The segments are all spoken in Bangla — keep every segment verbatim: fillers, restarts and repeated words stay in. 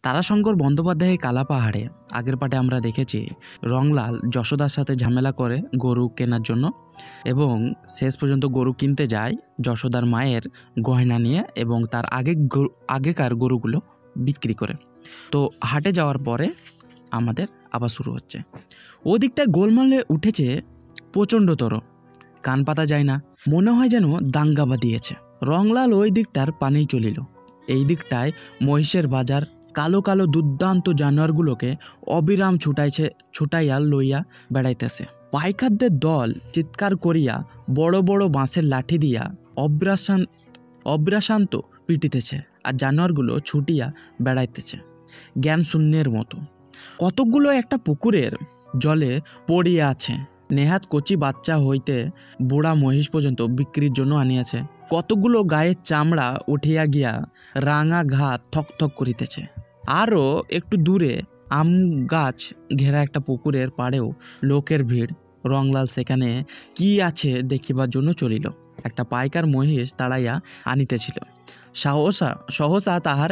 তারাশঙ্কর বন্দ্যোপাধ্যায়ের কালাপাহাড়ে আগের পাটে আমরা দেখেছি রংলাল যশোদার সাথে ঝামেলা করে গরু কেনার জন্য এবং শেষ পর্যন্ত গরু কিনতে যায় যশোদার মায়ের গয়না নিয়ে এবং তার আগে আগেকার গরুগুলো বিক্রি করে। তো হাটে যাওয়ার পরে আমাদের আবার শুরু হচ্ছে। ওদিকটায় গোলমালে উঠেছে প্রচণ্ডতর, কান পাতা যায় না, মনে হয় যেন দাঙ্গা বাঁধিয়েছে। রংলাল ওই দিকটার পানেই চলিল। এই দিকটায় মহিষের বাজার কালো কালো দুর্দান্ত জানোয়ারগুলোকে অবিরাম ছুটাইছে ছুটাইয়া লইয়া বেড়াইতেছে। পাইকারদের দল চিৎকার করিয়া বড় বড় বাঁশের লাঠি দিয়া অব্রাসান অব্রাশান্ত পিটিতেছে, আর জানোয়ারগুলো ছুটিয়া বেড়াইতেছে জ্ঞান শূন্যের মতো। কতকগুলো একটা পুকুরের জলে পড়িয়া আছে, নেহাত কচি বাচ্চা হইতে বুড়া মহিষ পর্যন্ত বিক্রির জন্য আনিয়াছে। কতগুলো গায়ের চামড়া উঠিয়া গিয়া রাঙা ঘা থক থক করিতেছে। আরও একটু দূরে আম গাছ ঘেরা একটা পুকুরের পাড়েও লোকের ভিড়। রংলাল সেখানে কি আছে দেখিবার জন্য চলিল। একটা পাইকার মহিষ তাড়াইয়া আনিতেছিল। সাহসা সহসা তাহার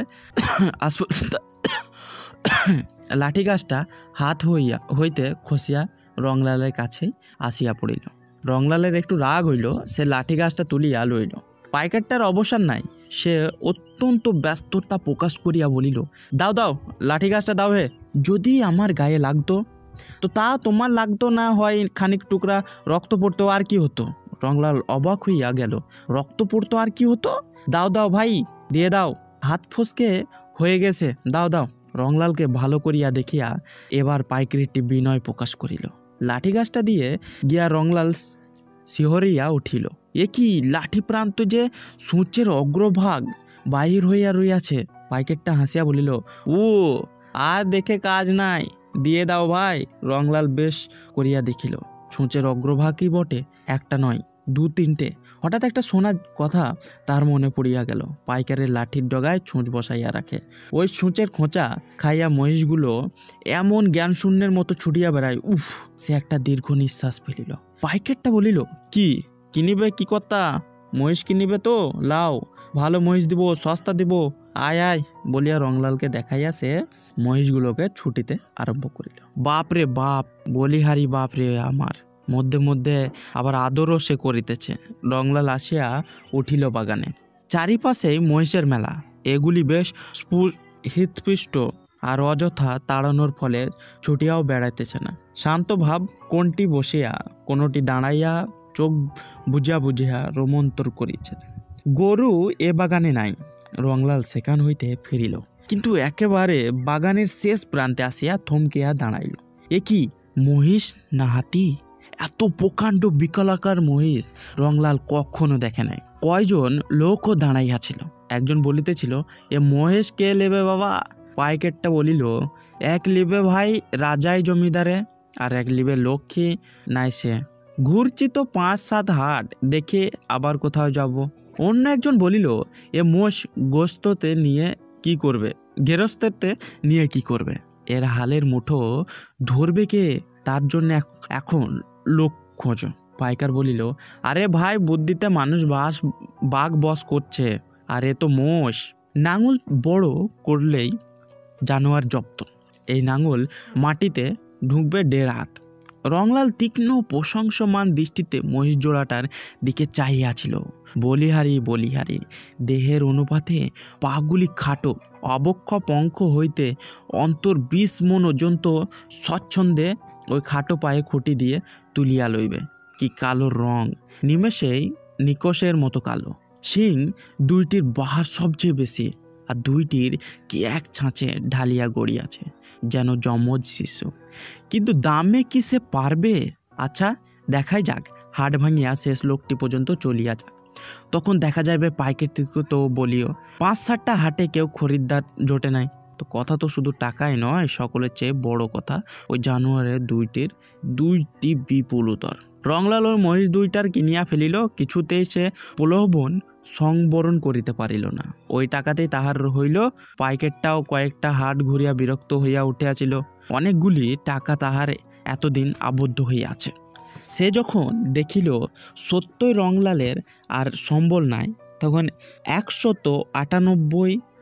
লাঠি গাছটা হাত হইয়া হইতে খসিয়া রংলালের কাছেই আসিয়া পড়িল। রংলালের একটু রাগ হইল, সে লাঠি গাছটা তুলিয়া লইল। পাইকারটার অবসর নাই, সে অত্যন্ত ব্যস্ততা প্রকাশ করিয়া বলিল, দাও দাও লাঠি গাছটা দাও হে, যদি আমার গায়ে লাগতো তো তা তোমার লাগতো না হয় খানিক টুকরা রক্ত পড়তো আর কি হতো। রংলাল অবাক হইয়া গেল, রক্ত পড়তো আর কি হতো? দাও দাও ভাই, দিয়ে দাও, হাত ফসকে হয়ে গেছে, দাও দাও। রংলালকে ভালো করিয়া দেখিয়া এবার পাইকারিটি বিনয় প্রকাশ করিল। লাঠি গাছটা দিয়ে গিয়া রংলাল শিহরিয়া উঠিল। এ কি, লাঠি প্রান্ত যে সূর্যের অগ্রভাগ বাহির হইয়া রইয়াছে। পাইকারটা হাসিয়া বলিল, ও আর দেখে কাজ নাই, দিয়ে দাও ভাই। রংলাল বেশ করিয়া দেখিল সূর্যের অগ্রভাগই বটে, একটা নয় দু তিনটে। হঠাৎ একটা শোনার কথা তার মনে পড়িয়া গেল। পাইকারের লাঠির ডগায় ছুঁচ বসাইয়া রাখে, ওই ছুঁচের খোঁচা খাইয়া মহিষগুলো এমন জ্ঞান শূন্যের মতো ছুটিয়া বেড়ায়। উফ, সে একটা দীর্ঘ নিঃশ্বাস ফেলিল। পাইকারটা বলিল, কি কিনিবে, কি কথা? মহিষ কিনিবে তো লাও, ভালো মহিষ দিব, সস্তা দিব, আয় আয় বলিয়া রংলালকে দেখাইয়া সে মহিষগুলোকে ছুটিতে আরম্ভ করিল। বাপ রে বাপ, বলিহারি বাপ রে আমার, মধ্যে মধ্যে আবার আদরও সে করিতেছে। রংলাল আসিয়া উঠিল বাগানে। চারিপাশেই মহিষের মেলা, এগুলি বেশ হৃৎপিষ্ট আর অযথা তাড়ানোর ফলে ছুটিয়াও বেড়াইতেছে না। শান্ত ভাব কোনটি বসিয়া কোনটি দাঁড়াইয়া চোখ বুঝিয়া বুঝিয়া রোমন্তর করিছে। গরু এ বাগানে নাই। রংলাল সেখান হইতে ফিরিল, কিন্তু একেবারে বাগানের শেষ প্রান্তে আসিয়া থমকিয়া দাঁড়াইল। এ কি, মহিষ না হাতি? এত প্রকাণ্ড বিকলাকার মহিষ রংলাল কখনো দেখে নাই। কয়জন লোকও দাঁড়াইয়াছিল। একজন বলিতেছিল, এ মহেশ কে লেবে বাবা? পাইকারটা বলিল, এক লিবে ভাই রাজাই জমিদারে, আর এক লিবে লক্ষ্মী নাই সে। ঘুরছি তো পাঁচ সাত হাট, দেখে আবার কোথাও যাব। অন্য একজন বলিল, এ মোষ গোস্ততে নিয়ে কি করবে, গেরস্তেতে নিয়ে কি করবে? এর হালের মুঠো ধরবে কে? তার জন্য এখন লোক খোঁজো। পাইকার বলিল, আরে ভাই, বুদ্ধিতে মানুষ বাস বাঘ বস করছে, আর এ তো মোষ। নাঙল বড় করলেই জানোয়ার জব্দ। এই নাঙল মাটিতে ঢুকবে দেড় হাত। রংলাল তীক্ষ্ণ প্রশংসমান দৃষ্টিতে মহিষ জোড়াটার দিকে চাহিয়াছিল। বলিহারি বলিহারি, দেহের অনুপাতে পাগুলি খাটো, অবক্ষ পঙ্খ হইতে অন্তর বিশ মন পর্যন্ত স্বচ্ছন্দে ওই খাটো পায়ে খুঁটি দিয়ে তুলিয়া লইবে। কি কালো রং, নিমেষেই নিকষের মতো কালো। শিং দুইটির বাহার সবচেয়ে বেশি, আর দুইটির কি এক ছাঁচে ঢালিয়া গড়িয়াছে, যেন যমজ শিশু। কিন্তু দামে কি সে পারবে? আচ্ছা দেখাই যাক, হাট ভাঙিয়া শেষ লোকটি পর্যন্ত চলিয়া যাক, তখন দেখা যাবে। পাইকারটিকে তো বলিও, পাঁচ সাতটা হাটে কেউ খরিদ্দার জোটে নাই, তো কথা তো শুধু টাকাই নয়, সকলের চেয়ে বড় কথা ওই জানোয়ারের দুইটির দুইটি বিপুল উদর। রংলাল ওই মহিষ দুইটার কিনিয়া ফেলিল, কিছুতেই সে প্রলোভন সংবরণ করিতে পারিল না। ওই টাকাতেই তাহার হইল। পাইকারটাও কয়েকটা হাট ঘুরিয়া বিরক্ত হইয়া উঠিয়াছিল। অনেকগুলি টাকা তাহার এতদিন আবদ্ধ হইয়াছে। সে যখন দেখিল সত্যই রংলালের আর সম্বল নাই, তখন একশত আটানব্বই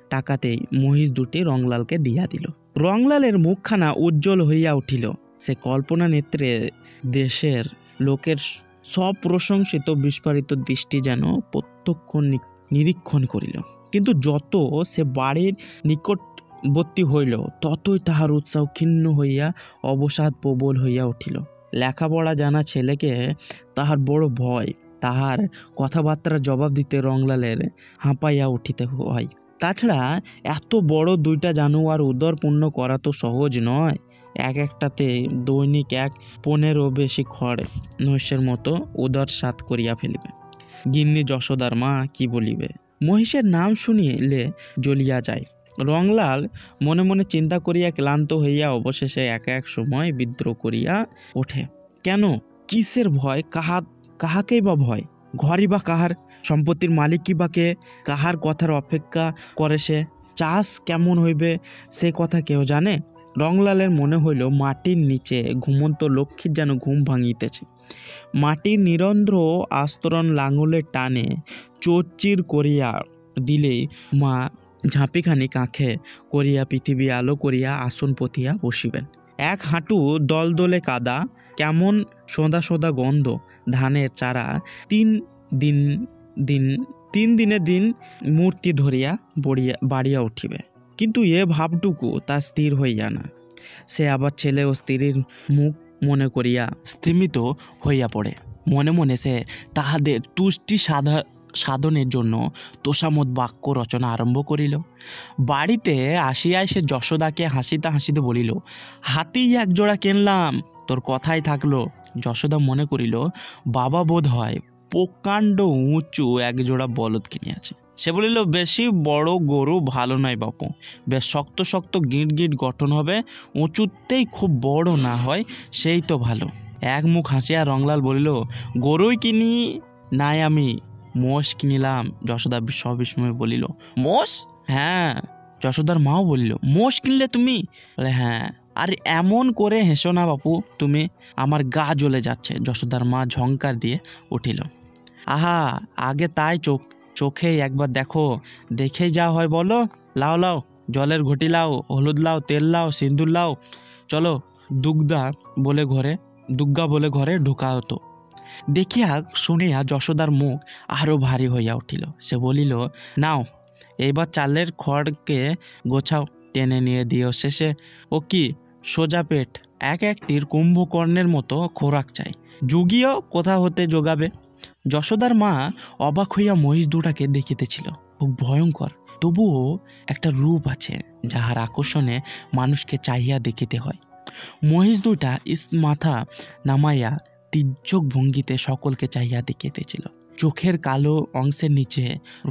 টাকাতেই মহিষ দুটি রংলালকে দিয়া দিল। রংলালের মুখখানা উজ্জ্বল হইয়া উঠিল। সে কল্পনা নেত্রে দেশের লোকের সব প্রশংসিত বিস্ফারিত দৃষ্টি যেন প্রত্যক্ষ নিরীক্ষণ করিল। কিন্তু যত সে বাড়ির নিকটবর্তী হইল ততই তাহার উৎসাহ ক্ষীণ হইয়া অবসাদ প্রবল হইয়া উঠিল। লেখাপড়া জানা ছেলেকে তাহার বড় ভয়। তাহার কথাবার্তার জবাব দিতে রংলালের হাঁপাইয়া উঠিতে হয়। তাছাড়া এত বড় দুইটা জানোয়ার উদর পূর্ণ করা তো সহজ নয়। এক একটাতে দৈনিক এক পনেরো বেশি খড় নৈশের মতো উদর সাত করিয়া ফেলিবে। গিন্নি যশোদার মা কি বলিবে? মহিষের নাম শুনিলে জ্বলিয়া যায়। রংলাল মনে মনে চিন্তা করিয়া ক্লান্ত হইয়া অবশেষে এক এক সময় বিদ্রোহ করিয়া ওঠে। কেন? কিসের ভয়? কাহা কাহাকেই বা ভয়? ঘরই বা কাহার? সম্পত্তির মালিকই বা কে? কাহার কথার অপেক্ষা করে সে? চাষ কেমন হইবে সে কথা কেউ জানে? রংলালের মনে হইল মাটির নিচে ঘুমন্ত লক্ষ্মীর যেন ঘুম ভাঙিতেছে। মাটির নিরন্ধ্র আস্তরণ লাঙলের টানে চোরচির করিয়া দিলেই মা ঝাঁপিখানি কাঁখে করিয়া পৃথিবী আলো করিয়া আসন পতিয়া বসিবেন। এক হাঁটু দলদলে কাদা, কেমন সোঁদা সোঁদা গন্ধ। ধানের চারা তিন দিন দিন তিন দিনে দিন মূর্তি ধরিয়া বড়িয়া বাড়িয়া উঠিবে। কিন্তু এ ভাবটুকু তার স্থির হইয়া না। সে আবার ছেলে ও স্ত্রীর মুখ মনে করিয়া স্থিমিত হইয়া পড়ে। মনে মনে সে তাহাদের তুষ্টি সাধা সাধনের জন্য তোষামোদ বাক্য রচনা আরম্ভ করিল। বাড়িতে আসিয়াই সে যশোদাকে হাসিতে হাসিতে বলিল, হাতি এক জোড়া কিনলাম, তোর কথাই থাকলো। যশোদা মনে করিল বাবা বোধ হয় প্রকাণ্ড উঁচু এক জোড়া বলদ কিনিয়াছে। সে বলিল, বেশি বড় গরু ভালো নয় বাপু, বেশ শক্ত শক্ত গিঁট গিঁট গঠন হবে, উঁচুতেই খুব বড় না হয় সেই তো ভালো। এক মুখ হাসিয়া রংলাল বলিল, গরুই কিনি নাই আমি, মোষ কিনিলাম। যশোদা সবিস্ময়ে বলিল, মোষ? হ্যাঁ। যশোদার মাও বলিল, মোষ কিনলে তুমি? বলে, হ্যাঁ। আর এমন করে হেসো না বাপু তুমি, আমার গা জ্বলে যাচ্ছে। যশোদার মা ঝংকার দিয়ে উঠিল। আহা, আগে তাই চোখ চোখেই একবার দেখো, দেখেই যা হয় বলো। লাও লাও, জলের ঘটি লাও, হলুদ লাও, তেল লাও, সিন্দুর লাও, চলো দুগ্ধা বলে ঘরে দুগ্গা বলে ঘরে ঢোকা হতো। দেখিয়া শুনিয়া যশোদার মুখ আরও ভারী হইয়া উঠিল। সে বলিল, নাও এইবার চালের খড়কে গোছাও, টেনে নিয়ে দিও শেষে। ও কি সোজা পেট, এক একটির কুম্ভকর্ণের মতো খোরাক চাই, যুগীয় কোথা হতে যোগাবে? যশোদার মা অবাক হইয়া মহিষ দুটাকে দেখিতেছিল। খুব ভয়ঙ্কর, তবুও একটা রূপ আছে যাহার আকর্ষণে মানুষকে চাহিয়া দেখিতে হয়। মহিষ দুটা ইস মাথা নামাইয়া তির্যক ভঙ্গিতে সকলকে চাহিয়া দেখিতেছিল। চোখের কালো অংশের নিচে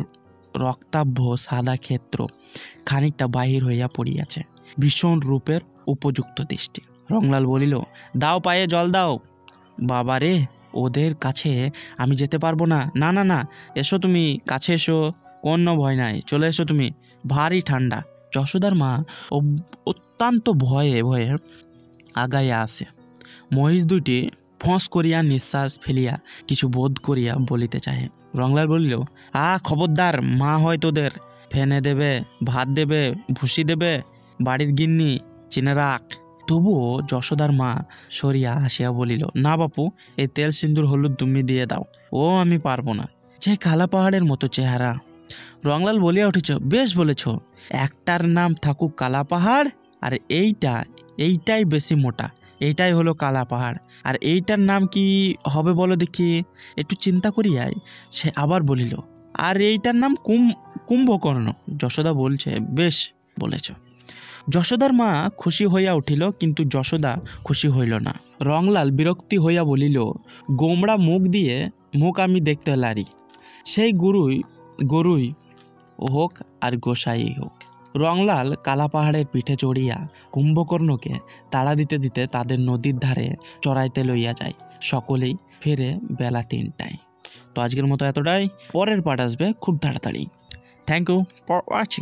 রক্তাভ সাদা ক্ষেত্র খানিকটা বাহির হইয়া পড়িয়াছে। ভীষণ রূপের উপযুক্ত দৃষ্টি। রংলাল বলিল, দাও পায়ে জল দাও। বাবা রে, ওদের কাছে আমি যেতে পারবো না। না না না, এসো তুমি, কাছে এসো, কোনো ভয় নাই, চলে এসো তুমি, ভারী ঠান্ডা। যশোদার মা অত্যন্ত ভয়ে ভয়ে আগাইয়া আসে। মহিষ দুইটি ফোঁস করিয়া নিঃশ্বাস ফেলিয়া কিছু বোধ করিয়া বলিতে চাহে। রংলাল বলিল, আ খবরদার, মা হয় তোদের, ফেনে দেবে, ভাত দেবে, ভুসি দেবে, বাড়ির গিন্নি, চিনে রাখ। তবুও যশোদার মা সরিয়া আসিয়া বলিল, না বাপু, এই তেল সিন্দুর হলুদ তুমি দিয়ে দাও, ও আমি পারবো না। যে কালা পাহাড়ের মতো চেহারা। রংলাল বলিয়া উঠেছ, বেশ বলেছ, একটার নাম থাকুক কালা পাহাড়, আর এইটা এইটাই বেশি মোটা, এইটাই হলো কালা পাহাড়। আর এইটার নাম কি হবে বলো দেখি? একটু চিন্তা করিয়াই সে আবার বলিল, আর এইটার নাম কুম কুম্ভকর্ণ। যশোদা বলছে, বেশ বলেছ। যশোদার মা খুশি হইয়া উঠিল, কিন্তু যশোদা খুশি হইল না। রংলাল বিরক্তি হইয়া বলিল, গোমড়া মুখ দিয়ে মুখ আমি দেখতে লারি, সেই গরুই গরুই হোক আর গোসাই হোক। রংলাল কালা পাহাড়ের পিঠে চড়িয়া কুম্ভকর্ণকে তাড়া দিতে দিতে তাদের নদীর ধারে চড়াইতে লইয়া যায়। সকলেই ফেরে বেলা তিনটায়। তো আজকের মতো এতটাই, পরের পার্ট আসবে খুব তাড়াতাড়ি। Thank you for watching.